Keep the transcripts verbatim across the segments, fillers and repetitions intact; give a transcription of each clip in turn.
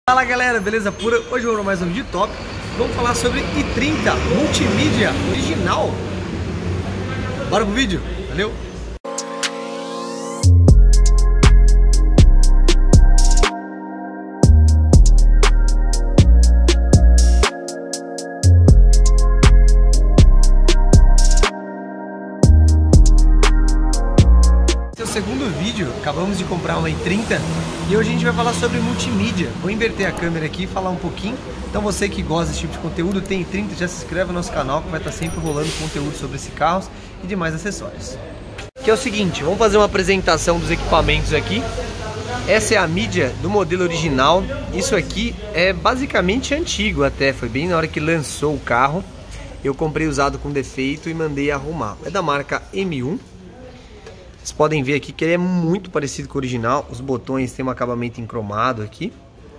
Fala galera, beleza pura? Hoje vamos para mais um vídeo top. Vamos falar sobre i trinta multimídia original. Bora pro vídeo, valeu! Segundo vídeo, acabamos de comprar uma i trinta e hoje a gente vai falar sobre multimídia. Vou inverter a câmera aqui e falar um pouquinho. Então você que gosta desse tipo de conteúdo, tem i trinta, já se inscreve no nosso canal que vai estar sempre rolando conteúdo sobre esse carro e demais acessórios. Que é o seguinte, vamos fazer uma apresentação dos equipamentos aqui. Essa é a mídia do modelo original. Isso aqui é basicamente antigo até, foi bem na hora que lançou o carro. Eu comprei usado com defeito e mandei arrumar. É da marca M um. Vocês podem ver aqui que ele é muito parecido com o original. Os botões têm um acabamento em cromado aqui.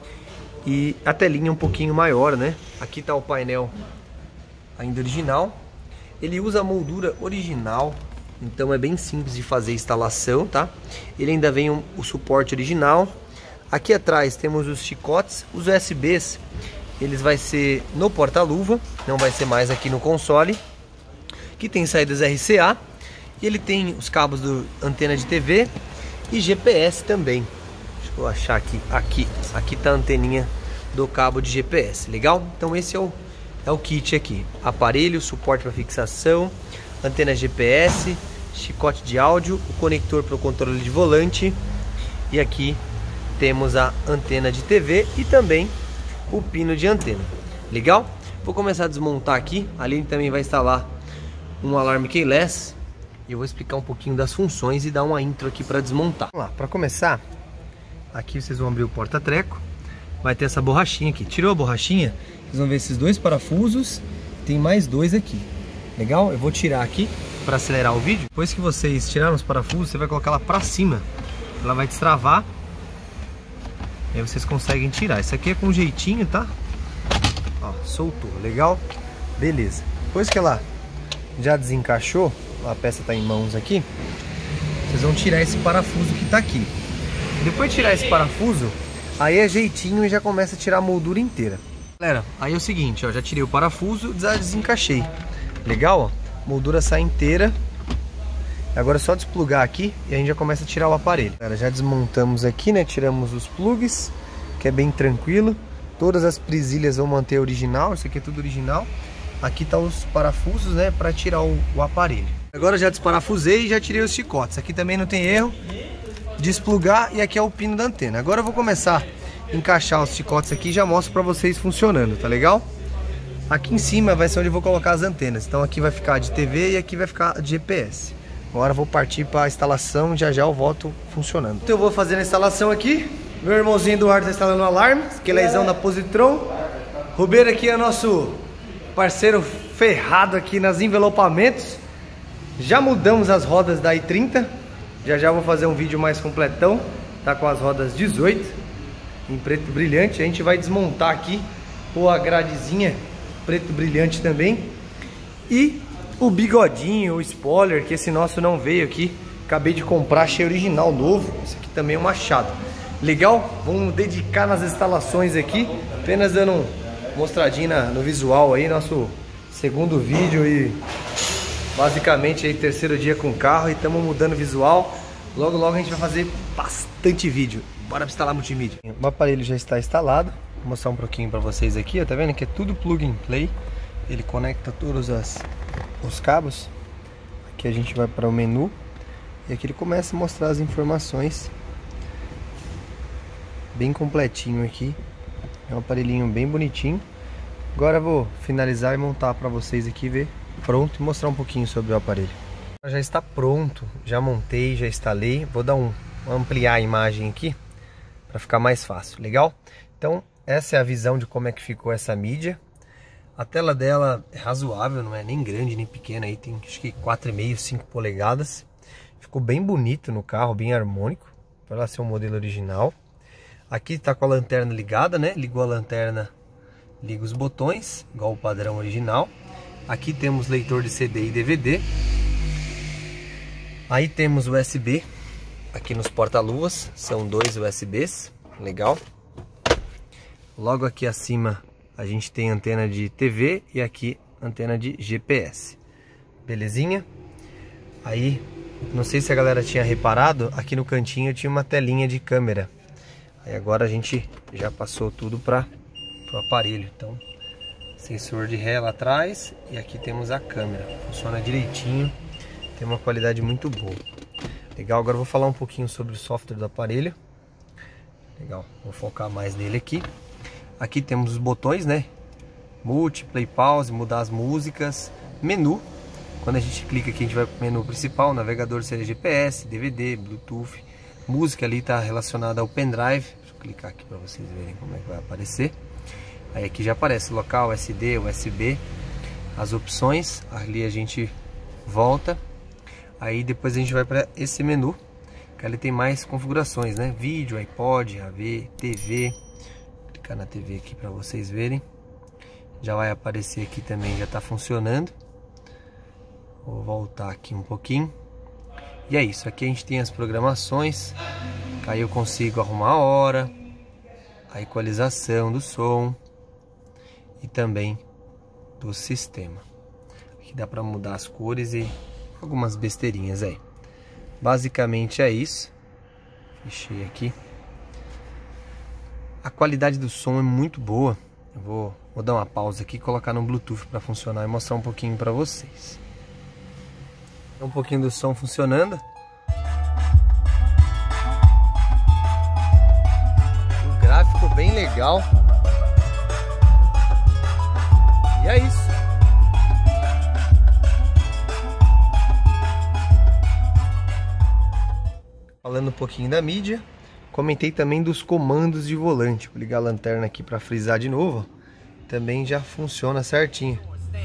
E a telinha é um pouquinho maior, né? Aqui está o painel ainda original. Ele usa a moldura original, então é bem simples de fazer a instalação, tá? Ele ainda vem um, o suporte original. Aqui atrás temos os chicotes. Os U S Bs, eles vai ser no porta-luva, não vai ser mais aqui no console. Aqui tem saídas R C A. E ele tem os cabos do antena de T V e G P S também. Deixa eu achar aqui. Aqui, aqui tá a anteninha do cabo de G P S. Legal? Então esse é o, é o kit aqui. Aparelho, suporte para fixação, antena G P S, chicote de áudio, o conector para o controle de volante. E aqui temos a antena de T V e também o pino de antena. Legal? Vou começar a desmontar aqui. Ali também vai instalar um alarme keyless. E eu vou explicar um pouquinho das funções e dar uma intro aqui para desmontar. Vamos lá, para começar, aqui vocês vão abrir o porta-treco. Vai ter essa borrachinha aqui. Tirou a borrachinha, vocês vão ver esses dois parafusos. Tem mais dois aqui. Legal? Eu vou tirar aqui para acelerar o vídeo. Depois que vocês tiraram os parafusos, você vai colocar ela para cima. Ela vai destravar. Aí vocês conseguem tirar. Isso aqui é com jeitinho, tá? Ó, soltou. Legal? Beleza. Depois que ela já desencaixou, a peça está em mãos aqui, vocês vão tirar esse parafuso que está aqui. Depois de tirar esse parafuso, aí é jeitinho e já começa a tirar a moldura inteira. Galera, aí é o seguinte, ó, já tirei o parafuso, já desencaixei. Legal, ó, moldura sai inteira. Agora é só desplugar aqui e a gente já começa a tirar o aparelho. Galera, já desmontamos aqui, né? Tiramos os plugs, que é bem tranquilo. Todas as presilhas vão manter original, isso aqui é tudo original. Aqui tá os parafusos, né, para tirar o, o aparelho. Agora já desparafusei e já tirei os chicotes. Aqui também não tem erro. Desplugar e aqui é o pino da antena. Agora eu vou começar a encaixar os chicotes aqui e já mostro para vocês funcionando, tá legal? Aqui em cima vai ser onde eu vou colocar as antenas. Então aqui vai ficar de T V e aqui vai ficar de G P S. Agora eu vou partir para a instalação e já já eu volto funcionando. Então eu vou fazer a instalação aqui. Meu irmãozinho Eduardo está instalando o alarme. Esquelezão da Positron. Rubeiro aqui é nosso parceiro ferrado aqui nas envelopamentos. Já mudamos as rodas da i trinta. Já já vou fazer um vídeo mais completão. Tá com as rodas dezoito em preto brilhante. A gente vai desmontar aqui, pôr a gradezinha preto brilhante também. E o bigodinho, o spoiler, que esse nosso não veio aqui. Acabei de comprar, achei original novo. Esse aqui também é um machado. Legal? Vamos dedicar nas instalações aqui. Apenas dando um mostradinho na, no visual aí, nosso segundo vídeo e basicamente aí terceiro dia com o carro e estamos mudando o visual. Logo logo a gente vai fazer bastante vídeo. Bora instalar multimídia. O aparelho já está instalado. Vou mostrar um pouquinho para vocês aqui, ó, tá vendo que é tudo plug and play. Ele conecta todos as, os cabos. Aqui a gente vai para o menu e aqui ele começa a mostrar as informações. Bem completinho aqui. É um aparelhinho bem bonitinho. Agora eu vou finalizar e montar para vocês aqui, ver pronto e mostrar um pouquinho sobre o aparelho. Já está pronto, já montei, já instalei. Vou dar um ampliar a imagem aqui para ficar mais fácil, legal? Então essa é a visão de como é que ficou essa mídia. A tela dela é razoável, não é nem grande nem pequena, aí tem acho que quatro e meio, cinco polegadas. Ficou bem bonito no carro, bem harmônico, para ela ser um modelo original. Aqui está com a lanterna ligada, né? Ligou a lanterna, liga os botões, igual o padrão original. Aqui temos leitor de C D e D V D. Aí temos o U S B aqui nos porta-luvas, são dois U S Bs, legal. Logo aqui acima a gente tem antena de T V e aqui antena de G P S. Belezinha? Aí, não sei se a galera tinha reparado, aqui no cantinho tinha uma telinha de câmera. Aí agora a gente já passou tudo para o aparelho. Então, sensor de ré lá atrás e aqui temos a câmera. Funciona direitinho, tem uma qualidade muito boa. Legal, agora eu vou falar um pouquinho sobre o software do aparelho. Legal, vou focar mais nele aqui. Aqui temos os botões, né? Multi, play, pause, mudar as músicas, menu. Quando a gente clica aqui, a gente vai para o menu principal, navegador seria G P S, D V D, Bluetooth. Música ali está relacionada ao pendrive. Deixa eu clicar aqui para vocês verem como é que vai aparecer. Aí aqui já aparece local, S D, U S B, as opções. Ali a gente volta. Aí depois a gente vai para esse menu, que ali tem mais configurações, né? Vídeo, iPod, A V, T V. Vou clicar na T V aqui para vocês verem. Já vai aparecer aqui também, já está funcionando. Vou voltar aqui um pouquinho. E é isso, aqui a gente tem as programações. Aí eu consigo arrumar a hora, a equalização do som e também do sistema. Aqui dá para mudar as cores e algumas besteirinhas aí. Basicamente é isso. Fechei aqui. A qualidade do som é muito boa. Eu vou, vou dar uma pausa aqui e colocar no Bluetooth para funcionar e mostrar um pouquinho para vocês. Um pouquinho do som funcionando. Um gráfico bem legal. E é isso. Falando um pouquinho da mídia, comentei também dos comandos de volante. Vou ligar a lanterna aqui para frisar de novo. Também já funciona certinho.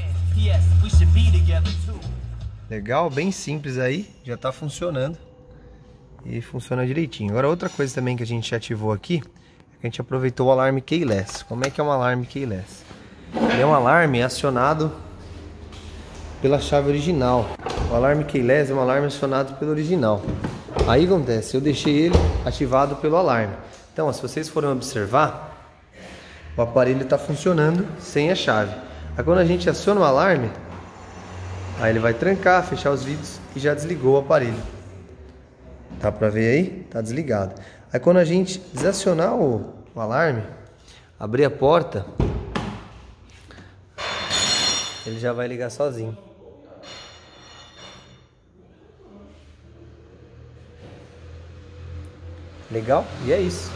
Legal, bem simples aí, já está funcionando e funciona direitinho. Agora outra coisa também que a gente ativou aqui, é que a gente aproveitou o alarme keyless. Como é que é um alarme keyless? Ele é um alarme acionado pela chave original. O alarme keyless é um alarme acionado pelo original. Aí acontece, eu deixei ele ativado pelo alarme. Então, ó, se vocês forem observar, o aparelho está funcionando sem a chave. Aí quando a gente aciona o alarme, aí ele vai trancar, fechar os vidros e já desligou o aparelho. Dá pra ver aí? Tá desligado. Aí quando a gente desacionar o, o alarme, abrir a porta, ele já vai ligar sozinho. Legal? E é isso.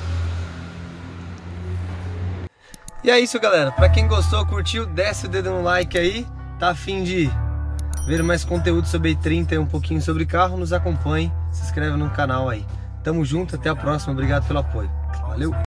E é isso, galera. Pra quem gostou, curtiu, desce o dedo no like aí. Tá a fim de ver mais conteúdo sobre i trinta e um pouquinho sobre carro, nos acompanhe, se inscreve no canal aí. Tamo junto, até a próxima, obrigado pelo apoio. Valeu!